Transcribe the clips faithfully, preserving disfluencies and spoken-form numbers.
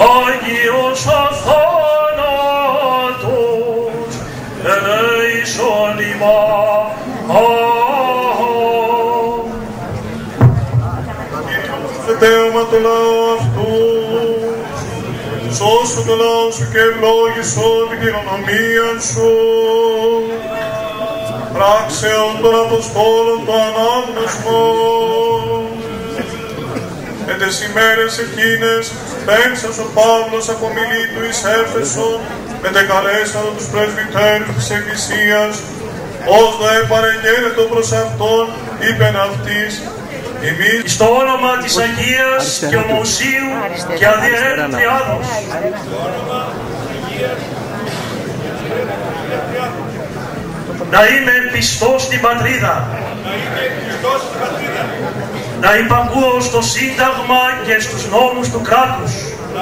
Άγιος αθάνατος, ελέησον ημάς. Φετέωμα το λαό αυτού, σώσου το λαό σου και ευλόγησον την κληρονομία σου. Πράξεων των Αποστόλων το ανάγνωσμο. Εν τες ημέρες εκείνες, πέμψας ο Παύλος από μιλή του εις Έφεσον, μετεκαλέσαν τους πρεσβυτέρους της Εκκλησίας, ως δε παρεγγέλλετο προς αυτόν, είπεν αυτής, εμείς Στο όνομα της Αγίας και Ομοσίου και αδιαιρέτου Τριάδος, να είμαι πιστός στην πατρίδα, να υπακούω στο Σύνταγμα και στους νόμους του κράτους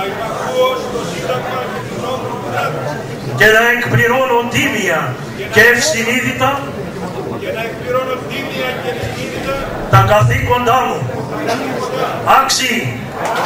και να εκπληρώνω τίμια και ευσυνείδητα τα καθήκοντά μου. Άξιοι!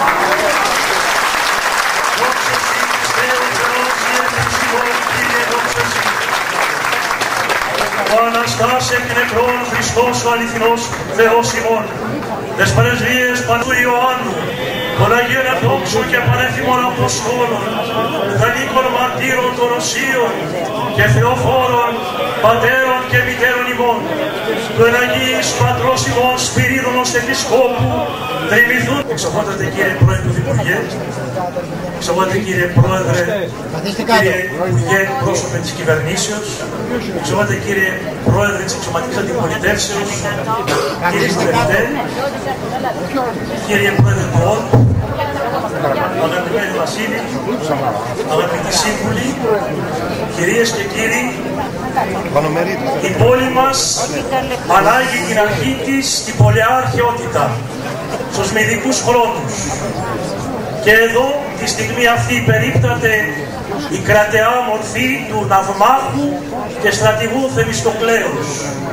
Ο Αναστάς εκ νεκρών Χριστός ο αληθινός Θεός ημών, τες πρεσβείες Πανού Ιωάννου, των Αγίων Ευδόξων και Πανέθυμων Αποστόλων, Δανίκων Μαρτύρων των Οσίων και Θεοφόρων, Πατέρων και Μητέρων ημών, του εναγίης Πατρός ημών Σπυρίδωνος Επισκόπου, τριμηθούν. Εξοχότατε κύριε Πρόεδρε του Υπουργέ, εξοχότατε κύριε Πρόεδρε, κύριε Υπουργέ, πρόσωπε της κυβερνήσεως, εξοχότατε κύριε Πρόεδρε της Εξωματικής Αντιπολιτεύσεως, κύριε Βουλευτέ, κύριε Πρόεδρε του ΟΔ, αγαπημένοι Βασίλη, αγαπητοί σύμβουλοι, κυρίες και κύριοι, η πόλη μας αλλάγει την αρχή της στην πολυάρχαιότητα, στους μυδικούς χρόνους. Και εδώ, τη στιγμή αυτή, περίπταται η κρατεά μορφή του ναυμάχου και στρατηγού Θεμιστοκλέους.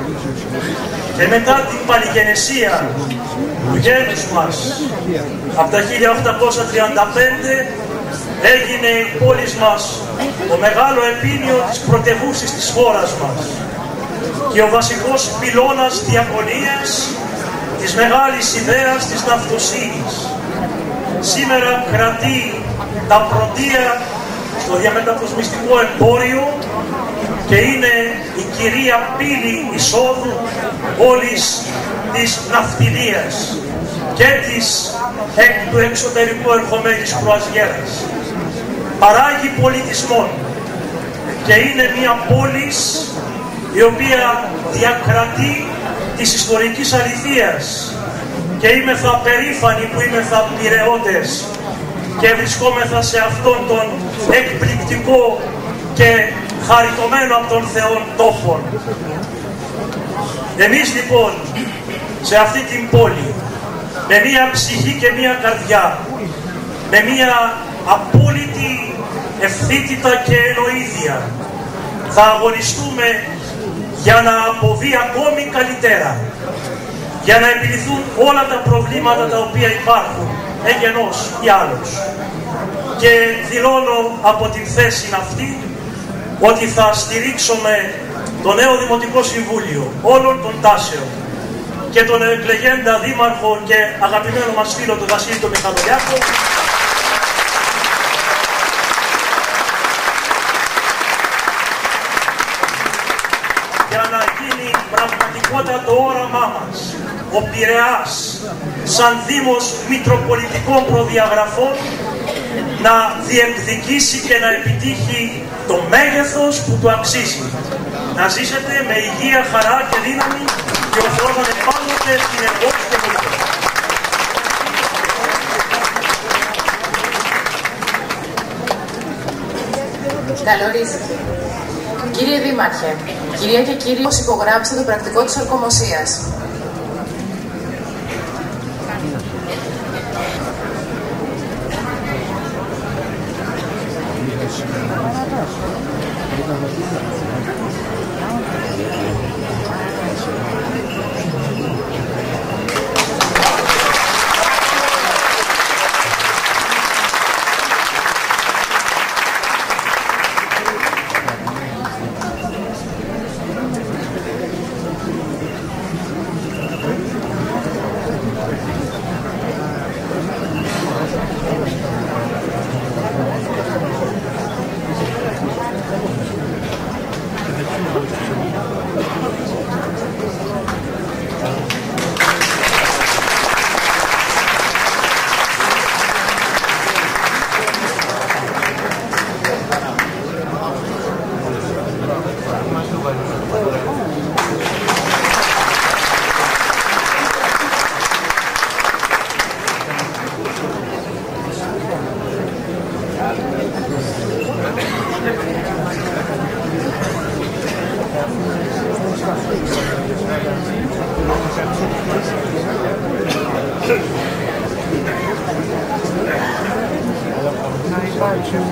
Και μετά την παλιγενεσία του γένους μας, από τα χίλια οκτακόσια τριάντα πέντε, έγινε η πόλη μας το μεγάλο επίνιο της πρωτευούσης της χώρας μας και ο βασικός πυλώνας διακονίας της μεγάλης ιδέας της ναυτοσύνης. Σήμερα κρατεί τα πρωτεία στο διαμετακοσμιστικό εμπόριο και είναι η κυρία πύλη εισόδου όλης της ναυτιλίας και της εκ του εξωτερικού ερχομένης κρουαζιέρας. Παράγει πολιτισμόν και είναι μια πόλη η οποία διακρατεί της ιστορικής αληθείας και είμεθα περήφανοι που είμεθα Πειραιώτες και βρισκόμεθα σε αυτόν τον εκπληκτικό και χαριτωμένο από τον Θεόν τόπον. Εμείς λοιπόν σε αυτή την πόλη με μία ψυχή και μία καρδιά, με μία απόλυτη ευθύτητα και εννοήθεια θα αγωνιστούμε για να αποβεί ακόμη καλύτερα, για να επιληθούν όλα τα προβλήματα τα οποία υπάρχουν, εγενός ή άλλος. Και δηλώνω από την θέση αυτή ότι θα στηρίξουμε το νέο Δημοτικό Συμβούλιο όλων των τάσεων και τον εκλεγέντα δήμαρχο και αγαπημένο μας φίλο του Βασίλη τον Μιχαλολιάκο, για να γίνει πραγματικότητα το όραμά μας, ο Πειραιάς, σαν Δήμος Μητροπολιτικών Προδιαγραφών, να διεκδικήσει και να επιτύχει το μέγεθος που του αξίζει. Να ζήσετε με υγεία, χαρά και δύναμη και ο Θεός να πάντοτε στην επόμενη και βοήθεια. Καλωρίζετε. Κύριε Δήμαρχε, κυρία και κύριοι, πώς υπογράψετε το πρακτικό της ορκομοσίας. Thank you.